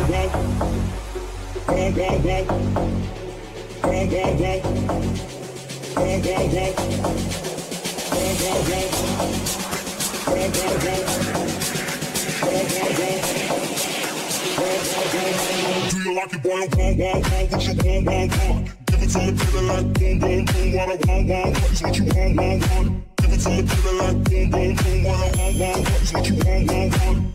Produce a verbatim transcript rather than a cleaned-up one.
you like it, boy? I'm gon' want, want what you want, want, want. Give it to me, baby, like boom, boom, boom. What I want, want, want is what you want, want, want. Give it to me, baby, like boom, boom, boom. What I want, want, want is what you want, want, want.